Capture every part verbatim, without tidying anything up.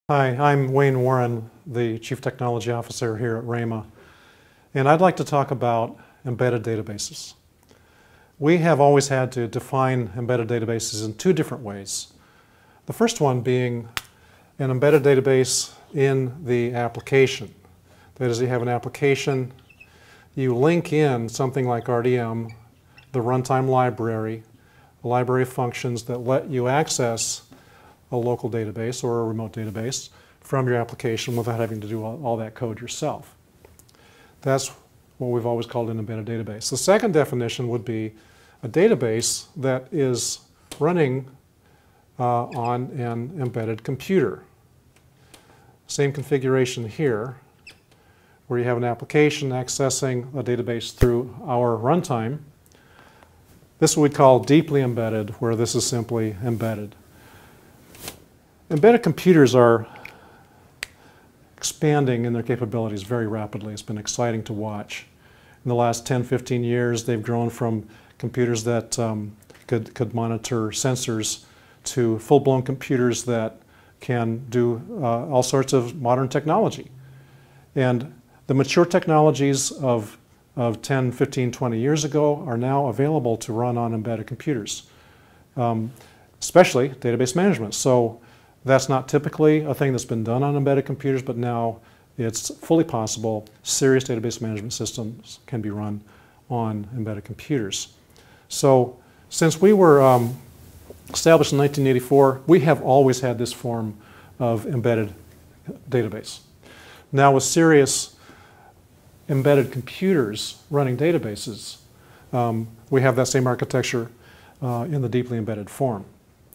Hi, I'm Wayne Warren, the Chief Technology Officer here at RAMA, and I'd like to talk about embedded databases. We have always had to define embedded databases in two different ways. The first one being an embedded database in the application. That is, you have an application, you link in something like R D M, the runtime library, a library of functions that let you access a local database or a remote database from your application without having to do all, all that code yourself. That's what we've always called an embedded database. The second definition would be a database that is running uh, on an embedded computer. Same configuration here, where you have an application accessing a database through our runtime. This is what we call deeply embedded, where this is simply embedded. Embedded computers are expanding in their capabilities very rapidly. It's been exciting to watch. In the last ten, fifteen years, they've grown from computers that um, could, could monitor sensors to full-blown computers that can do uh, all sorts of modern technology. And the mature technologies of, of ten, fifteen, twenty years ago are now available to run on embedded computers, um, especially database management. So that's not typically a thing that's been done on embedded computers, but now it's fully possible. Serious database management systems can be run on embedded computers. So since we were um, established in nineteen eighty-four, we have always had this form of embedded database. Now with serious embedded computers running databases, um, we have that same architecture uh, in the deeply embedded form.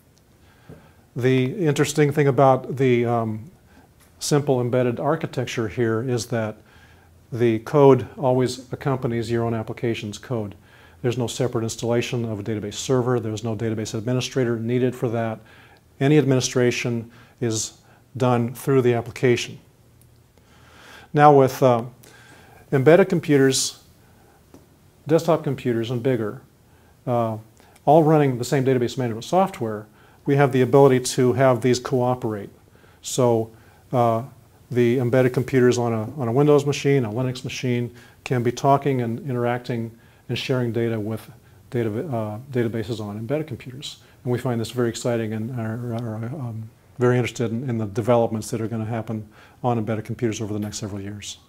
The interesting thing about the um, simple embedded architecture here is that the code always accompanies your own application's code. There's no separate installation of a database server. There's no database administrator needed for that. Any administration is done through the application. Now with uh, embedded computers, desktop computers and bigger, uh, all running the same database management software, we have the ability to have these cooperate. So uh, the embedded computers on a, on a Windows machine, a Linux machine, can be talking and interacting and sharing data with data, uh, databases on embedded computers. And we find this very exciting and are, are um, very interested in, in the developments that are going to happen on embedded computers over the next several years.